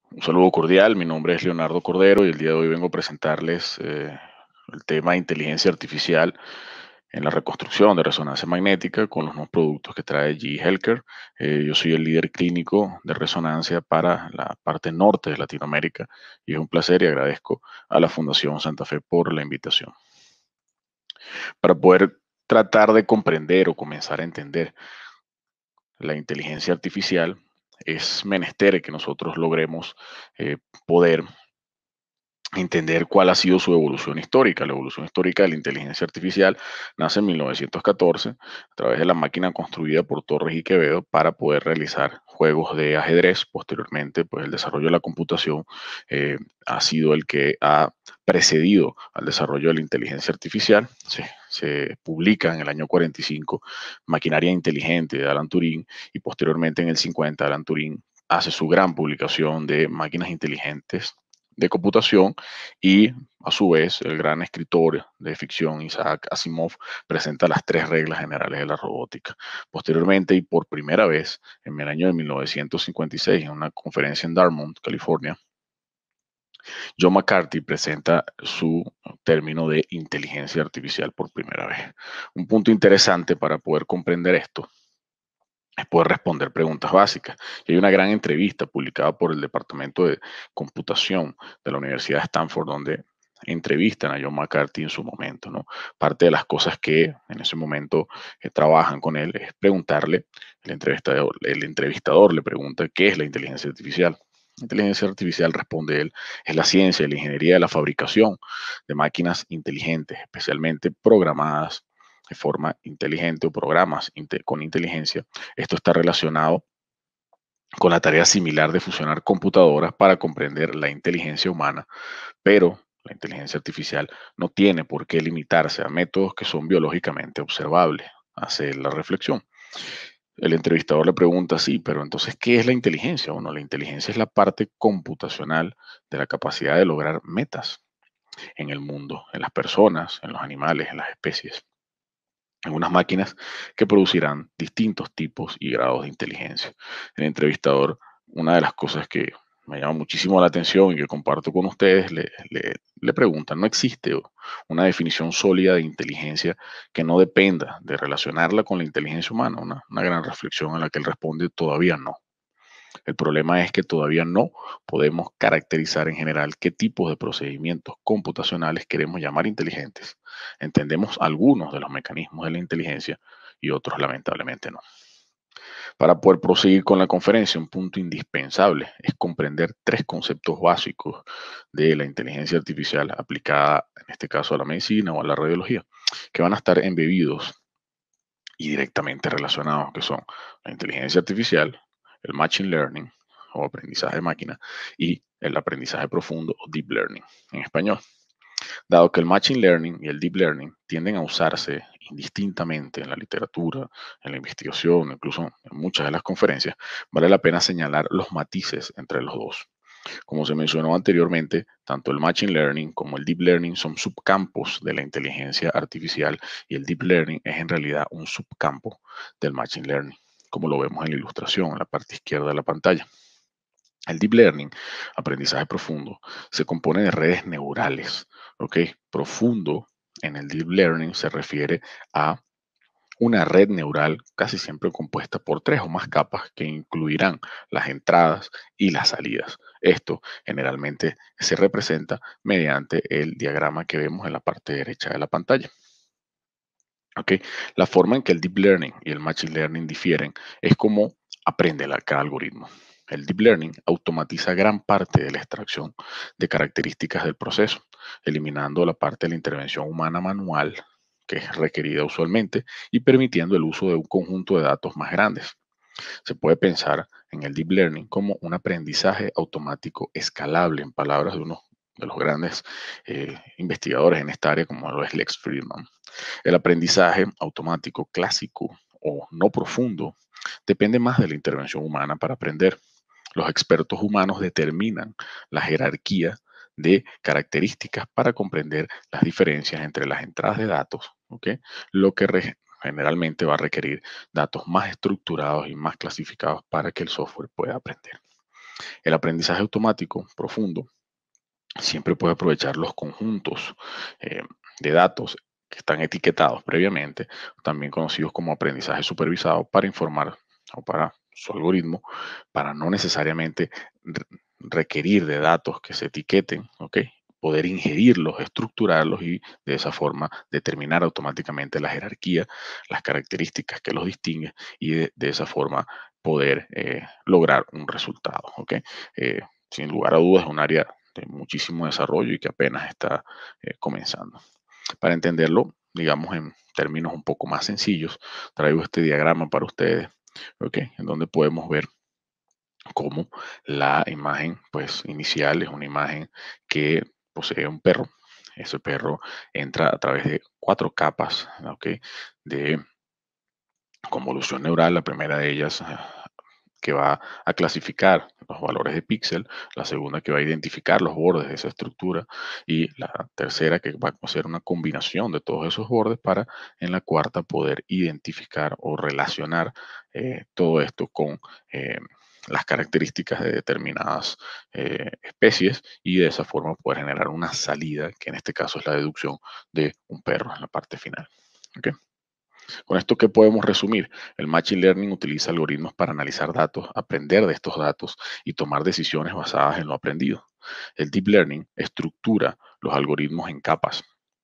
Un saludo cordial, mi nombre es Leonardo Cordero y el día de hoy vengo a presentarles el tema de inteligencia artificial en la reconstrucción de resonancia magnética con los nuevos productos que trae GE Healthcare. Yo soy el líder clínico de resonancia para la parte norte de Latinoamérica y es un placer y agradezco a la Fundación Santa Fe por la invitación. Para poder tratar de comprender o comenzar a entender la inteligencia artificial, es menester que nosotros logremos poder entender cuál ha sido su evolución histórica. La evolución histórica de la inteligencia artificial nace en 1914 a través de la máquina construida por Torres y Quevedo para poder realizar juegos de ajedrez. Posteriormente, pues el desarrollo de la computación ha sido el que ha precedido al desarrollo de la inteligencia artificial. Se publica en el año 45 Maquinaria Inteligente de Alan Turing y posteriormente en el 50 Alan Turing hace su gran publicación de máquinas inteligentes de computación y a su vez el gran escritor de ficción Isaac Asimov presenta las tres reglas generales de la robótica. Posteriormente y por primera vez en el año de 1956 en una conferencia en Dartmouth, California, John McCarthy presenta su término de inteligencia artificial por primera vez. Un punto interesante para poder comprender esto es poder responder preguntas básicas. Y hay una gran entrevista publicada por el Departamento de Computación de la Universidad de Stanford, donde entrevistan a John McCarthy en su momento, ¿no? Parte de las cosas que en ese momento trabajan con él es preguntarle, el entrevistador le pregunta qué es la inteligencia artificial. La inteligencia artificial, responde él, es la ciencia y la ingeniería de la fabricación de máquinas inteligentes, especialmente programadas de forma inteligente o programas con inteligencia. Esto está relacionado con la tarea similar de fusionar computadoras para comprender la inteligencia humana, pero la inteligencia artificial no tiene por qué limitarse a métodos que son biológicamente observables. Hace la reflexión. El entrevistador le pregunta, sí, pero entonces, ¿qué es la inteligencia? Bueno, la inteligencia es la parte computacional de la capacidad de lograr metas en el mundo, en las personas, en los animales, en las especies, en unas máquinas que producirán distintos tipos y grados de inteligencia. El entrevistador, una de las cosas que me llama muchísimo la atención y que comparto con ustedes, le preguntan, ¿no existe una definición sólida de inteligencia que no dependa de relacionarla con la inteligencia humana? Una gran reflexión a la que él responde, todavía no. El problema es que todavía no podemos caracterizar en general qué tipos de procedimientos computacionales queremos llamar inteligentes. Entendemos algunos de los mecanismos de la inteligencia y otros lamentablemente no. Para poder proseguir con la conferencia, un punto indispensable es comprender tres conceptos básicos de la inteligencia artificial aplicada, en este caso a la medicina o a la radiología, que van a estar embebidos y directamente relacionados, que son la inteligencia artificial, el machine learning o aprendizaje de máquina y el aprendizaje profundo o deep learning en español. Dado que el machine learning y el deep learning tienden a usarse indistintamente en la literatura, en la investigación, incluso en muchas de las conferencias, vale la pena señalar los matices entre los dos. Como se mencionó anteriormente, tanto el Machine Learning como el Deep Learning son subcampos de la inteligencia artificial y el Deep Learning es en realidad un subcampo del Machine Learning, como lo vemos en la ilustración, en la parte izquierda de la pantalla. El Deep Learning, aprendizaje profundo, se compone de redes neurales, ¿ok? Profundo en el Deep Learning se refiere a una red neural casi siempre compuesta por tres o más capas que incluirán las entradas y las salidas. Esto generalmente se representa mediante el diagrama que vemos en la parte derecha de la pantalla. ¿Ok? La forma en que el Deep Learning y el Machine Learning difieren es cómo aprende cada algoritmo. El Deep Learning automatiza gran parte de la extracción de características del proceso, eliminando la parte de la intervención humana manual que es requerida usualmente y permitiendo el uso de un conjunto de datos más grandes. Se puede pensar en el Deep Learning como un aprendizaje automático escalable, en palabras de uno de los grandes investigadores en esta área, como lo es Lex Fridman. El aprendizaje automático clásico o no profundo depende más de la intervención humana para aprender. Los expertos humanos determinan la jerarquía de características para comprender las diferencias entre las entradas de datos, ¿ok? Lo que generalmente va a requerir datos más estructurados y más clasificados para que el software pueda aprender. El aprendizaje automático profundo siempre puede aprovechar los conjuntos eh, de datos que están etiquetados previamente, también conocidos como aprendizaje supervisado, para informar o para su algoritmo, para no necesariamente re- requerir de datos que se etiqueten, ¿ok? Poder ingerirlos, estructurarlos y de esa forma determinar automáticamente la jerarquía, las características que los distinguen y de esa forma poder lograr un resultado, ¿ok? Sin lugar a dudas es un área de muchísimo desarrollo y que apenas está comenzando. Para entenderlo, digamos en términos un poco más sencillos, traigo este diagrama para ustedes, ¿ok? En donde podemos ver cómo la imagen, pues, inicial es una imagen que posee un perro. Ese perro entra a través de 4 capas, ¿ok? De convolución neural. La primera de ellas que va a clasificar los valores de píxel, la segunda que va a identificar los bordes de esa estructura y la tercera que va a hacer una combinación de todos esos bordes para en la cuarta poder identificar o relacionar todo esto con las características de determinadas especies y de esa forma poder generar una salida que en este caso es la deducción de un perro en la parte final. ¿Ok? Con esto, ¿qué podemos resumir? El Machine Learning utiliza algoritmos para analizar datos, aprender de estos datos y tomar decisiones basadas en lo aprendido. El Deep Learning estructura los algoritmos en capas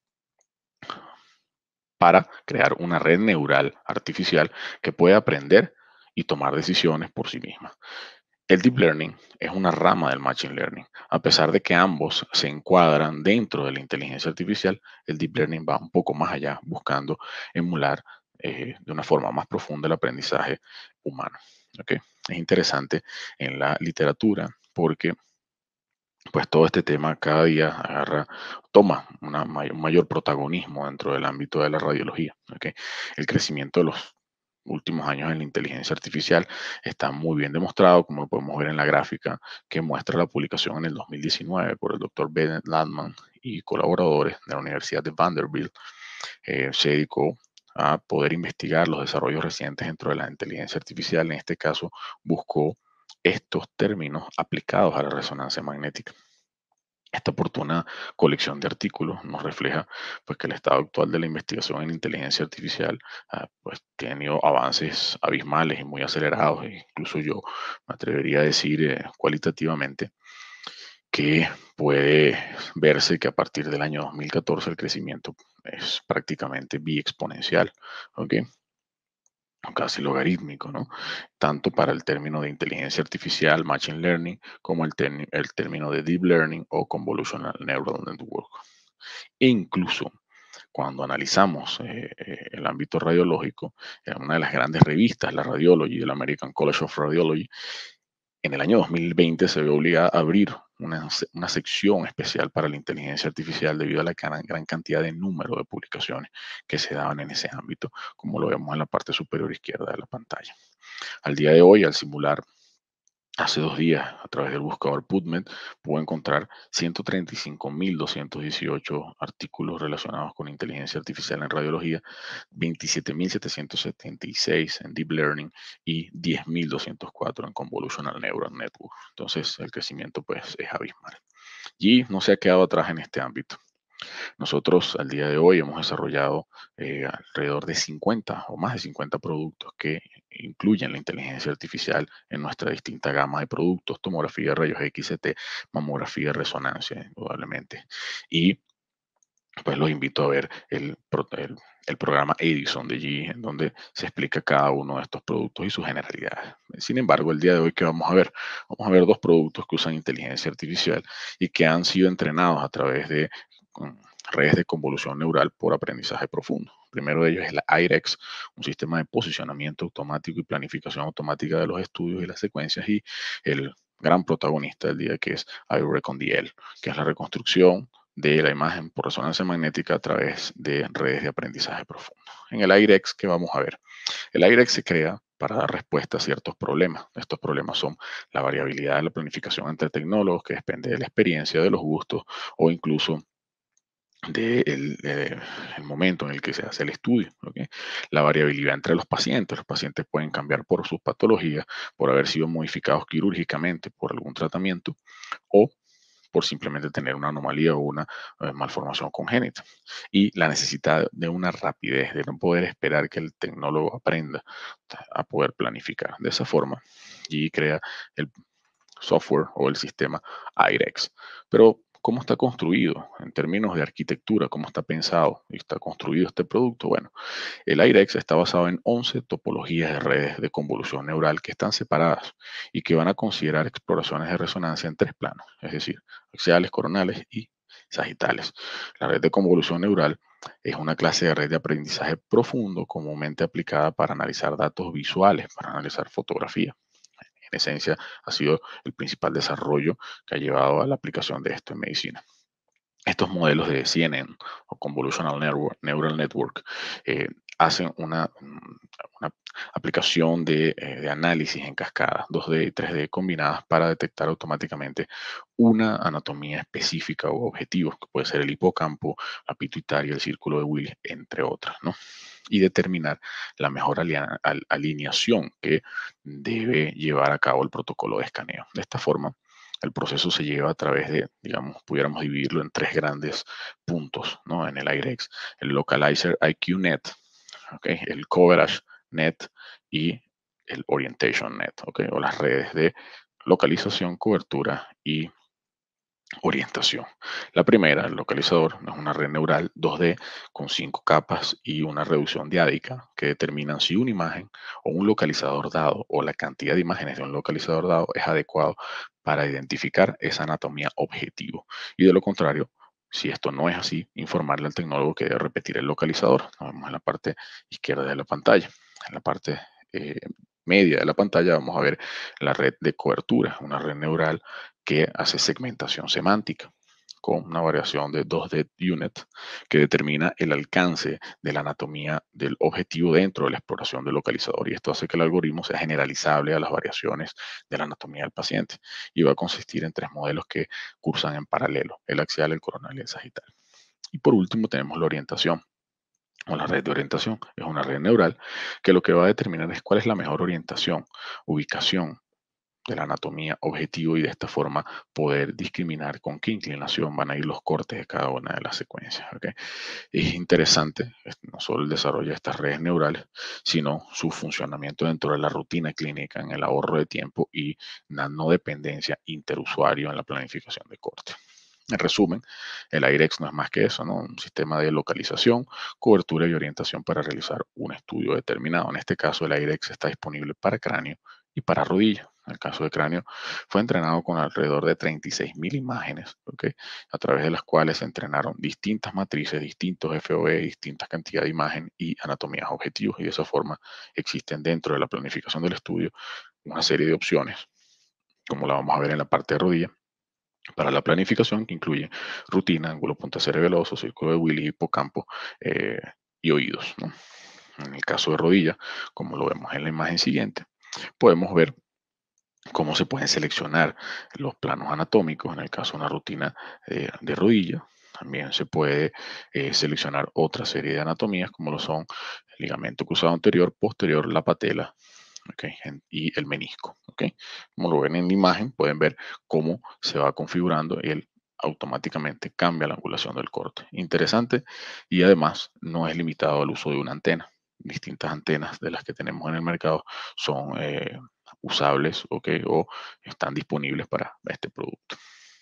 para crear una red neural artificial que puede aprender y tomar decisiones por sí misma. El Deep Learning es una rama del Machine Learning. A pesar de que ambos se encuadran dentro de la inteligencia artificial, el Deep Learning va un poco más allá, buscando emular de una forma más profunda el aprendizaje humano. ¿Ok? Es interesante en la literatura porque pues todo este tema cada día toma un mayor protagonismo dentro del ámbito de la radiología. ¿Ok? El crecimiento de los últimos años en la inteligencia artificial está muy bien demostrado, como lo podemos ver en la gráfica que muestra la publicación en el 2019 por el doctor Bennett Landman y colaboradores de la Universidad de Vanderbilt. Se dedicó a poder investigar los desarrollos recientes dentro de la inteligencia artificial. En este caso, buscó estos términos aplicados a la resonancia magnética. Esta oportuna colección de artículos nos refleja pues, que el estado actual de la investigación en inteligencia artificial pues, ha tenido avances abismales y muy acelerados. E incluso yo me atrevería a decir cualitativamente que puede verse que a partir del año 2014 el crecimiento es prácticamente biexponencial, ¿ok? Casi logarítmico, ¿no? Tanto para el término de inteligencia artificial, machine learning, como el término de deep learning o convolutional neural network. E incluso cuando analizamos el ámbito radiológico, en una de las grandes revistas, la Radiology, del American College of Radiology, en el año 2020 se ve obligada a abrir una sección especial para la inteligencia artificial debido a la gran cantidad de número de publicaciones que se daban en ese ámbito, como lo vemos en la parte superior izquierda de la pantalla. Al día de hoy, al simular hace 2 días, a través del buscador PubMed, pude encontrar 135.218 artículos relacionados con inteligencia artificial en radiología, 27.776 en Deep Learning y 10.204 en Convolutional Neural Network. Entonces, el crecimiento pues es abismal. Y no se ha quedado atrás en este ámbito. Nosotros al día de hoy hemos desarrollado alrededor de 50 o más de 50 productos que incluyen la inteligencia artificial en nuestra distinta gama de productos, tomografía de rayos XT, mamografía de resonancia, indudablemente. Y pues los invito a ver el programa Edison de GE, en donde se explica cada uno de estos productos y sus generalidades. Sin embargo, el día de hoy, ¿qué vamos a ver? Vamos a ver 2 productos que usan inteligencia artificial y que han sido entrenados a través de redes de convolución neural por aprendizaje profundo. El primero de ellos es la IREX, un sistema de posicionamiento automático y planificación automática de los estudios y las secuencias, y el gran protagonista del día que es iRecondL, que es la reconstrucción de la imagen por resonancia magnética a través de redes de aprendizaje profundo. En el IREX, ¿qué vamos a ver? El IREX se crea para dar respuesta a ciertos problemas. Estos problemas son la variabilidad de la planificación entre tecnólogos, que depende de la experiencia, de los gustos o incluso el momento en el que se hace el estudio. ¿Ok? La variabilidad entre los pacientes pueden cambiar por sus patologías, por haber sido modificados quirúrgicamente por algún tratamiento o por simplemente tener una anomalía o una malformación congénita. Y la necesidad de una rapidez, de no poder esperar que el tecnólogo aprenda a poder planificar. De esa forma, y crea el software o el sistema IREX. Pero, ¿cómo está construido en términos de arquitectura? ¿Cómo está pensado y está construido este producto? Bueno, el IREX está basado en 11 topologías de redes de convolución neural que están separadas y que van a considerar exploraciones de resonancia en tres planos, es decir, axiales, coronales y sagitales. La red de convolución neural es una clase de red de aprendizaje profundo comúnmente aplicada para analizar datos visuales, para analizar fotografía. En esencia, ha sido el principal desarrollo que ha llevado a la aplicación de esto en medicina. Estos modelos de CNN o Convolutional Neural Network eh, hacen una aplicación de análisis en cascada 2D y 3D combinadas para detectar automáticamente una anatomía específica o objetivo, que puede ser el hipocampo, la pituitaria, el círculo de Willis, entre otras, ¿no? Y determinar la mejor alineación que debe llevar a cabo el protocolo de escaneo. De esta forma, el proceso se lleva a través de, digamos, pudiéramos dividirlo en tres grandes puntos, ¿no? En el IREX, el Localizer IQ-Net, ¿okay? El Coverage Net y el Orientation Net, ¿okay? O las redes de localización, cobertura y orientación. La primera, el localizador, es una red neural 2D con 5 capas y una reducción diádica que determinan si una imagen o un localizador dado o la cantidad de imágenes de un localizador dado es adecuado para identificar esa anatomía objetivo. Y de lo contrario, si esto no es así, informarle al tecnólogo que debe repetir el localizador. Lo vemos en la parte izquierda de la pantalla. En la parte media de la pantalla vamos a ver la red de cobertura, una red neural que hace segmentación semántica con una variación de 2D unit que determina el alcance de la anatomía del objetivo dentro de la exploración del localizador. Y esto hace que el algoritmo sea generalizable a las variaciones de la anatomía del paciente. Y va a consistir en tres modelos que cursan en paralelo, el axial, el coronal y el sagital. Y por último tenemos la orientación o la red de orientación. Es una red neural que lo que va a determinar es cuál es la mejor orientación, ubicación de la anatomía objetivo y de esta forma poder discriminar con qué inclinación van a ir los cortes de cada una de las secuencias. ¿Ok? Es interesante no solo el desarrollo de estas redes neurales, sino su funcionamiento dentro de la rutina clínica en el ahorro de tiempo y la no dependencia interusuario en la planificación de corte. En resumen, el IREX no es más que eso, ¿no? Un sistema de localización, cobertura y orientación para realizar un estudio determinado. En este caso, el IREX está disponible para cráneo y para rodilla. En el caso de cráneo, fue entrenado con alrededor de 36.000 imágenes, ¿ok? A través de las cuales se entrenaron distintas matrices, distintos FOV, distintas cantidades de imagen y anatomías objetivos. Y de esa forma existen dentro de la planificación del estudio una serie de opciones, como la vamos a ver en la parte de rodilla para la planificación, que incluye rutina, ángulo punta cerebeloso, círculo de Willis, hipocampo eh, y oídos, ¿no? En el caso de rodilla, como lo vemos en la imagen siguiente, podemos ver cómo se pueden seleccionar los planos anatómicos. En el caso de una rutina de rodilla, también se puede seleccionar otra serie de anatomías, como lo son el ligamento cruzado anterior, posterior, la patela, ¿okay? Y el menisco. ¿Okay? Como lo ven en la imagen, pueden ver cómo se va configurando y él automáticamente cambia la angulación del corte. Interesante y además no es limitado al uso de una antena. Distintas antenas de las que tenemos en el mercado son usables, ¿okay? O están disponibles para este producto.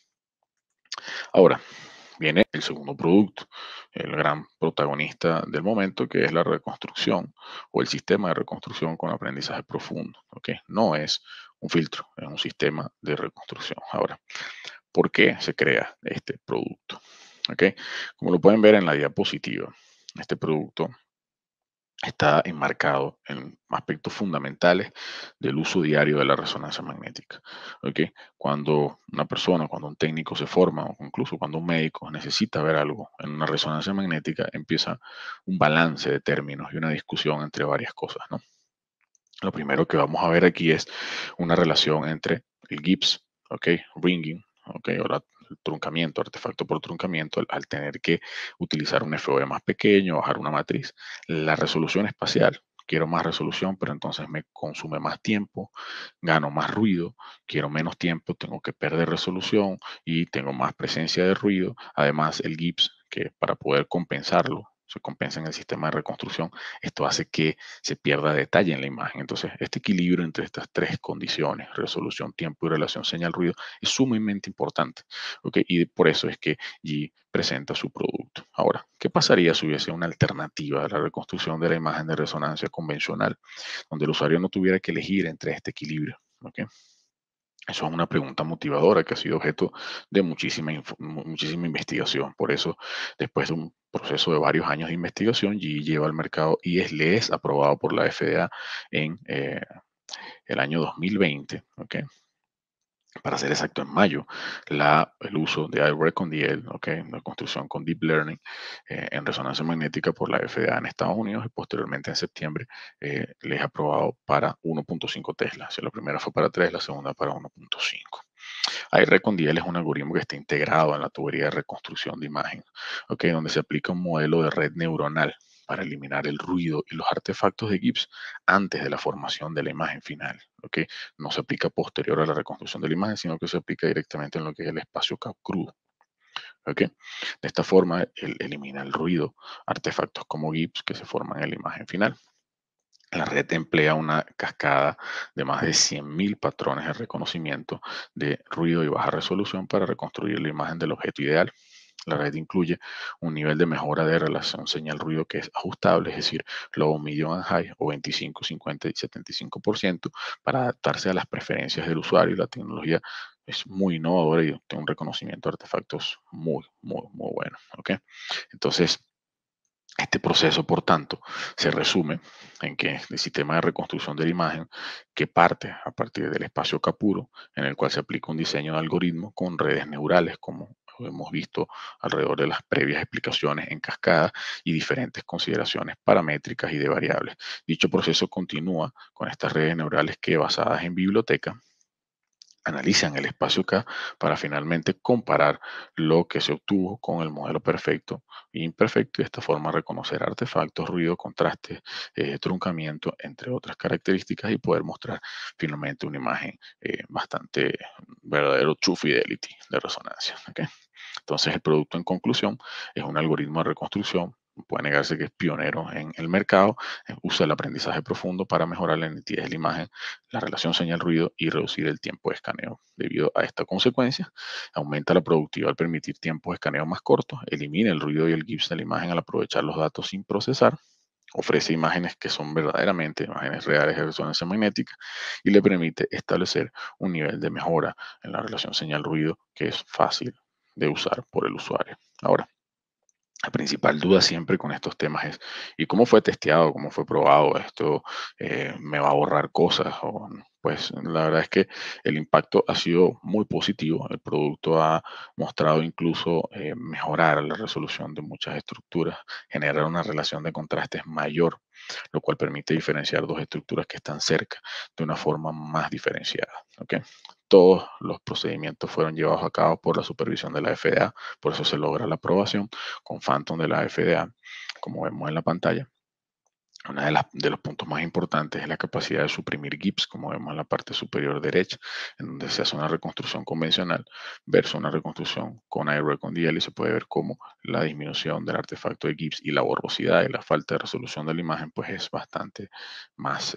Ahora, viene el segundo producto, el gran protagonista del momento, que es la reconstrucción o el sistema de reconstrucción con aprendizaje profundo. ¿Ok? No es un filtro, es un sistema de reconstrucción. Ahora, ¿por qué se crea este producto? ¿Ok? Como lo pueden ver en la diapositiva, este producto está enmarcado en aspectos fundamentales del uso diario de la resonancia magnética. ¿Ok? Cuando una persona, cuando un técnico se forma, o incluso cuando un médico necesita ver algo en una resonancia magnética, empieza un balance de términos y una discusión entre varias cosas, ¿no? Lo primero que vamos a ver aquí es una relación entre el Gibbs, ¿ok? Ringing, ¿ok? O truncamiento, artefacto por truncamiento, al tener que utilizar un FOV más pequeño, bajar una matriz. La resolución espacial, quiero más resolución, pero entonces me consume más tiempo, gano más ruido, quiero menos tiempo, tengo que perder resolución y tengo más presencia de ruido. Además, el GIPS, que para poder compensarlo, se compensa en el sistema de reconstrucción, esto hace que se pierda detalle en la imagen. Entonces, este equilibrio entre estas tres condiciones, resolución, tiempo y relación señal-ruido, es sumamente importante. ¿Ok? Y por eso es que G presenta su producto. Ahora, ¿qué pasaría si hubiese una alternativa a la reconstrucción de la imagen de resonancia convencional, donde el usuario no tuviera que elegir entre este equilibrio? ¿Ok? Eso es una pregunta motivadora que ha sido objeto de muchísima investigación. Por eso, después de un proceso de varios años de investigación, GE lleva al mercado le es aprobado por la FDA en el año 2020, ¿ok? Para ser exacto, en mayo, el uso de iRecondL, ¿ok? La construcción con Deep Learning en resonancia magnética por la FDA en Estados Unidos y posteriormente en septiembre les ha aprobado para 1.5 Tesla. Si la primera fue para 3, la segunda para 1.5. iRecondL es un algoritmo que está integrado en la tubería de reconstrucción de imagen, ¿ok? Donde se aplica un modelo de red neuronal para eliminar el ruido y los artefactos de GIPS antes de la formación de la imagen final, ¿ok? No se aplica posterior a la reconstrucción de la imagen, sino que se aplica directamente en lo que es el espacio crudo, ¿ok? De esta forma, él elimina el ruido, artefactos como GIPS que se forman en la imagen final. La red emplea una cascada de más de 100.000 patrones de reconocimiento de ruido y baja resolución para reconstruir la imagen del objeto ideal. La red incluye un nivel de mejora de relación señal-ruido que es ajustable, es decir, low, medium and high, o 25, 50 y 75%, para adaptarse a las preferencias del usuario. La tecnología es muy innovadora y tiene un reconocimiento de artefactos muy bueno. ¿Ok? Entonces, este proceso, por tanto, se resume en que el sistema de reconstrucción de la imagen, que parte a partir del espacio Kapuro, en el cual se aplica un diseño de algoritmo con redes neurales, como hemos visto alrededor de las previas explicaciones en cascada y diferentes consideraciones paramétricas y de variables. Dicho proceso continúa con estas redes neurales que, basadas en biblioteca, analizan el espacio K para finalmente comparar lo que se obtuvo con el modelo perfecto e imperfecto y de esta forma reconocer artefactos, ruido, contraste, truncamiento, entre otras características y poder mostrar finalmente una imagen bastante verdadero true fidelity de resonancia. ¿Ok? Entonces el producto en conclusión es un algoritmo de reconstrucción. Puede negarse que es pionero en el mercado, usa el aprendizaje profundo para mejorar la nitidez de la imagen, la relación señal-ruido y reducir el tiempo de escaneo. Debido a esta consecuencia, aumenta la productividad al permitir tiempos de escaneo más cortos, elimina el ruido y el GIPS de la imagen al aprovechar los datos sin procesar, ofrece imágenes que son verdaderamente imágenes reales de resonancia magnética y le permite establecer un nivel de mejora en la relación señal-ruido que es fácil de usar por el usuario. Ahora, la principal duda siempre con estos temas es, ¿y cómo fue testeado? ¿Cómo fue probado? ¿Esto me va a borrar cosas? O, no? Pues la verdad es que el impacto ha sido muy positivo. El producto ha mostrado incluso mejorar la resolución de muchas estructuras, generar una relación de contrastes mayor, lo cual permite diferenciar dos estructuras que están cerca de una forma más diferenciada. ¿Ok? Todos los procedimientos fueron llevados a cabo por la supervisión de la FDA, por eso se logra la aprobación con Phantom de la FDA, como vemos en la pantalla. Uno de los puntos más importantes es la capacidad de suprimir GIPS, como vemos en la parte superior derecha, en donde se hace una reconstrucción convencional versus una reconstrucción con iRecondL y se puede ver cómo la disminución del artefacto de GIPS y la borrosidad y la falta de resolución de la imagen pues es bastante más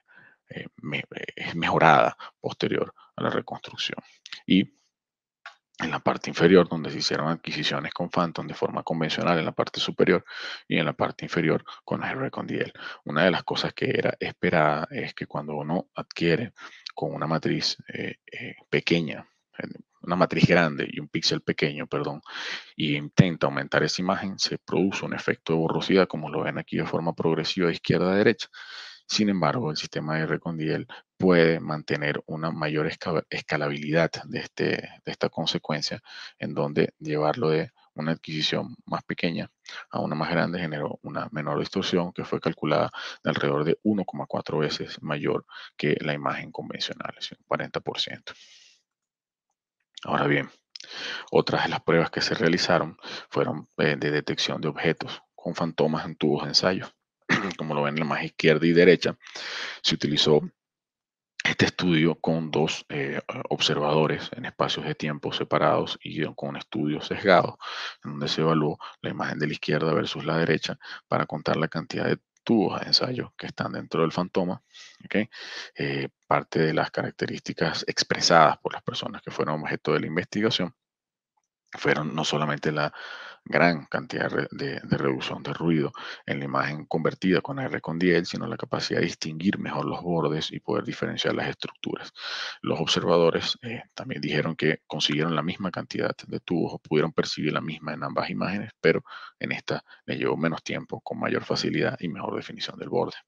mejorada posterior a la reconstrucción. Y en la parte inferior, donde se hicieron adquisiciones con Phantom de forma convencional en la parte superior y en la parte inferior con iRecondL. Una de las cosas que era esperada es que cuando uno adquiere con una matriz pequeña, una matriz grande y un píxel pequeño, perdón, y intenta aumentar esa imagen, se produce un efecto de borrosidad, como lo ven aquí de forma progresiva de izquierda a derecha. Sin embargo, el sistema de Recondiel puede mantener una mayor escalabilidad de esta consecuencia, en donde llevarlo de una adquisición más pequeña a una más grande generó una menor distorsión que fue calculada de alrededor de 1,4 veces mayor que la imagen convencional, es un 40%. Ahora bien, Otras de las pruebas que se realizaron fueron de detección de objetos con fantomas en tubos de ensayo. Como lo ven en la más izquierda y derecha, se utilizó este estudio con dos observadores en espacios de tiempo separados y con un estudio sesgado, en donde se evaluó la imagen de la izquierda versus la derecha para contar la cantidad de tubos de ensayo que están dentro del fantoma. ¿Ok? Parte de las características expresadas por las personas que fueron objeto de la investigación fueron no solamente la gran cantidad de reducción de ruido en la imagen convertida con R con DL, sino la capacidad de distinguir mejor los bordes y poder diferenciar las estructuras. Los observadores también dijeron que consiguieron la misma cantidad de tubos o pudieron percibir la misma en ambas imágenes, pero en esta le llevó menos tiempo, con mayor facilidad y mejor definición del borde.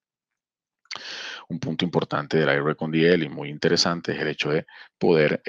Un punto importante del R con DL y muy interesante es el hecho de poder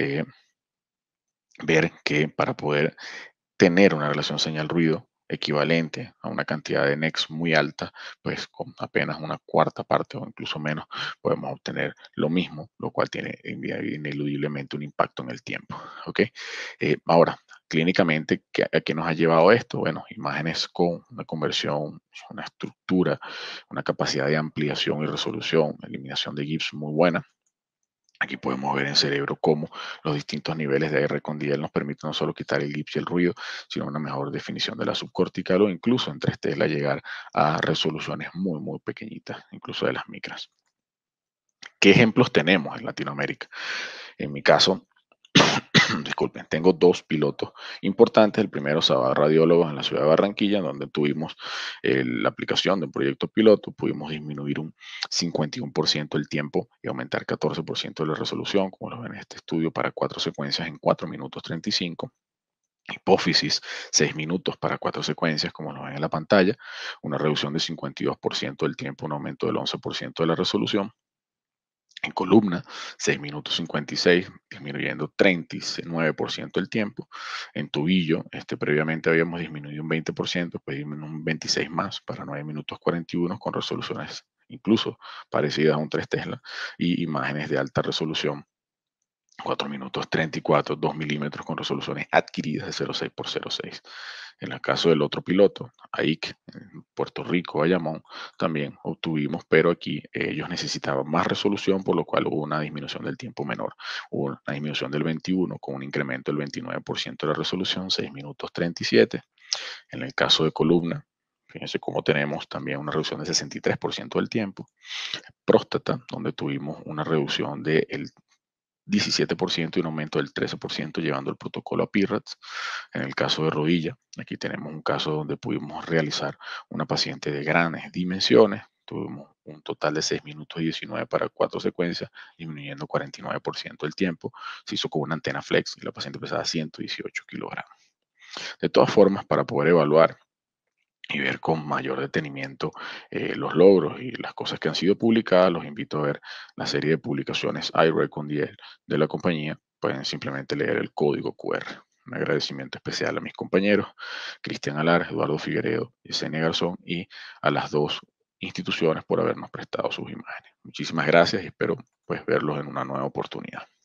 ver que para poder tener una relación señal-ruido equivalente a una cantidad de NEX muy alta, pues con apenas una cuarta parte o incluso menos podemos obtener lo mismo, lo cual tiene ineludiblemente un impacto en el tiempo. ¿Ok? Ahora, clínicamente, ¿a qué nos ha llevado esto? Bueno, imágenes con una conversión, una estructura, una capacidad de ampliación y resolución, eliminación de GIFs muy buena. Aquí podemos ver en cerebro cómo los distintos niveles de R con DL nos permiten no solo quitar el gips y el ruido, sino una mejor definición de la subcortical o incluso en 3 Tesla llegar a resoluciones muy, muy pequeñitas, incluso de las micras. ¿Qué ejemplos tenemos en Latinoamérica? En mi caso, disculpen, tengo dos pilotos importantes. El primero, Sabad Radiólogos en la ciudad de Barranquilla, donde tuvimos la aplicación de un proyecto piloto, pudimos disminuir un 51% el tiempo y aumentar 14% de la resolución, como lo ven en este estudio, para 4 secuencias en 4 minutos 35. Hipófisis, 6 minutos para 4 secuencias, como lo ven en la pantalla, una reducción de 52% del tiempo, un aumento del 11% de la resolución. En columna, 6 minutos 56, disminuyendo 39% el tiempo. En tobillo, previamente habíamos disminuido un 20%, pues disminuimos un 26 más para 9 minutos 41 con resoluciones incluso parecidas a un 3 Tesla y imágenes de alta resolución 4 minutos 34, 2 milímetros con resoluciones adquiridas de 0,6 por 0,6. En el caso del otro piloto, AIC, en Puerto Rico, Bayamón, también obtuvimos, pero aquí ellos necesitaban más resolución, por lo cual hubo una disminución del tiempo menor. Hubo una disminución del 21 con un incremento del 29% de la resolución, 6 minutos 37. En el caso de columna, fíjense cómo tenemos también una reducción del 63% del tiempo. Próstata, donde tuvimos una reducción del 17% y un aumento del 13% llevando el protocolo a PIRATS. En el caso de rodilla, aquí tenemos un caso donde pudimos realizar una paciente de grandes dimensiones. Tuvimos un total de 6 minutos y 19 para 4 secuencias, disminuyendo 49% el tiempo. Se hizo con una antena flex y la paciente pesaba 118 kilogramos. De todas formas, para poder evaluar y ver con mayor detenimiento los logros y las cosas que han sido publicadas, los invito a ver la serie de publicaciones iRecon 10 de la compañía. Pueden simplemente leer el código QR. Un agradecimiento especial a mis compañeros, Cristian Alar, Eduardo Figueredo y Yesenia Garzón, y a las dos instituciones por habernos prestado sus imágenes. Muchísimas gracias y espero pues verlos en una nueva oportunidad.